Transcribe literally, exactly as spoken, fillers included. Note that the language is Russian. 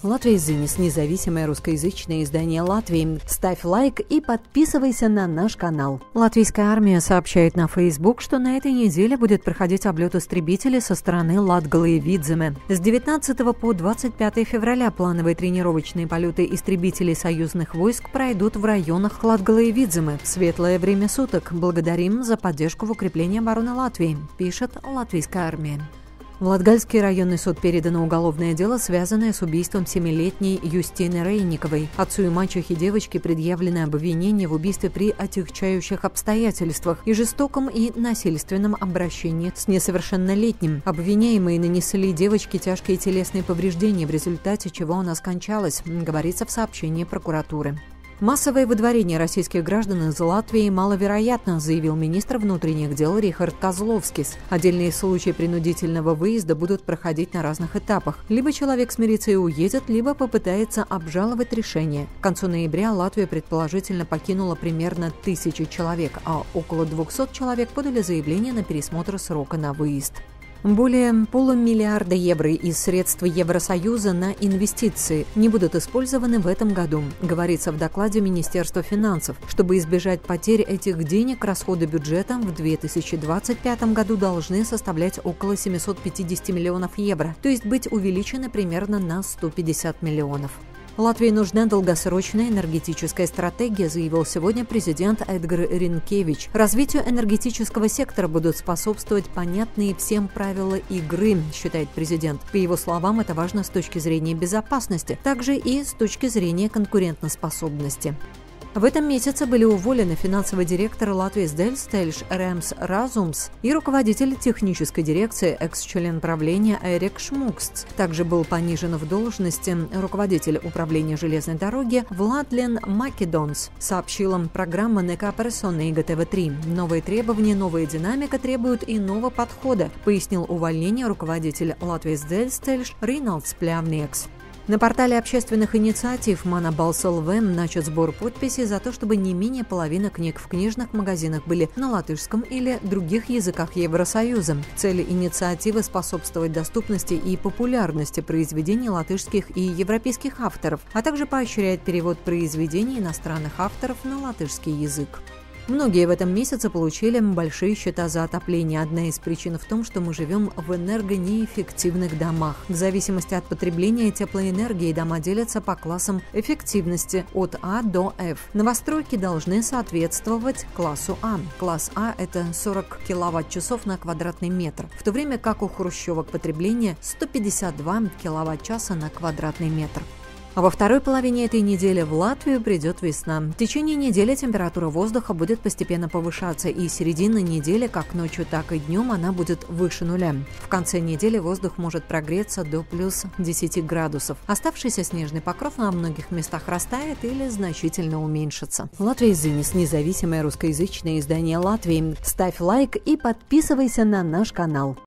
Латвия Зинис, независимое русскоязычное издание Латвии. Ставь лайк и подписывайся на наш канал. Латвийская армия сообщает на Facebook, что на этой неделе будет проходить облет истребителей со стороны Латгалии и Видземе. С девятнадцатого по двадцать пятое февраля плановые тренировочные полеты истребителей союзных войск пройдут в районах Латгалии и Видземе в светлое время суток. Благодарим за поддержку в укреплении обороны Латвии, пишет Латвийская армия. В Латгальский районный суд передано уголовное дело, связанное с убийством семилетней Юстины Рейниковой. Отцу и мачехе девочки предъявлены обвинения в убийстве при отягчающих обстоятельствах и жестоком и насильственном обращении с несовершеннолетним. Обвиняемые нанесли девочке тяжкие телесные повреждения, в результате чего она скончалась, говорится в сообщении прокуратуры. Массовое выдворение российских граждан из Латвии маловероятно, заявил министр внутренних дел Рихард Козловскис. Отдельные случаи принудительного выезда будут проходить на разных этапах. Либо человек смирится и уедет, либо попытается обжаловать решение. К концу ноября Латвия предположительно покинула примерно тысячу человек, а около двухсот человек подали заявление на пересмотр срока на выезд. Более полумиллиарда евро из средств Евросоюза на инвестиции не будут использованы в этом году, говорится в докладе Министерства финансов. Чтобы избежать потерь этих денег, расходы бюджета в две тысячи двадцать пятом году должны составлять около семисот пятидесяти миллионов евро, то есть быть увеличены примерно на сто пятьдесят миллионов. Латвии нужна долгосрочная энергетическая стратегия, заявил сегодня президент Эдгар Ринкевич. Развитию энергетического сектора будут способствовать понятные всем правила игры, считает президент. По его словам, это важно с точки зрения безопасности, также и с точки зрения конкурентоспособности. В этом месяце были уволены финансовый директор Латвии Дельстельш Ремс Разумс и руководитель технической дирекции, экс-член правления Эрик Шмукстс. Также был понижен в должности руководитель управления железной дороги Владлен Македонс, сообщила программа НК Персона и ГТВ три. Новые требования, новая динамика требуют иного подхода, пояснил увольнение руководитель Латвии Дельстельш Рейнолдс Плявниекс. На портале общественных инициатив Манабалс.ЛВ начат сбор подписей за то, чтобы не менее половины книг в книжных магазинах были на латышском или других языках Евросоюза. Цель инициативы – способствовать доступности и популярности произведений латышских и европейских авторов, а также поощрять перевод произведений иностранных авторов на латышский язык. Многие в этом месяце получили большие счета за отопление. Одна из причин в том, что мы живем в энергонеэффективных домах. В зависимости от потребления теплоэнергии дома делятся по классам эффективности от А до F. Новостройки должны соответствовать классу А. Класс А – это сорок киловатт-часов на квадратный метр, в то время как у хрущевок потребление сто пятьдесят два киловатт-часа на квадратный метр. А во второй половине этой недели в Латвию придет весна. В течение недели температура воздуха будет постепенно повышаться, и середина недели, как ночью, так и днем, она будет выше нуля. В конце недели воздух может прогреться до плюс десяти градусов. Оставшийся снежный покров на многих местах растает или значительно уменьшится. Латвия Зинис, независимое русскоязычное издание Латвии. Ставь лайк и подписывайся на наш канал.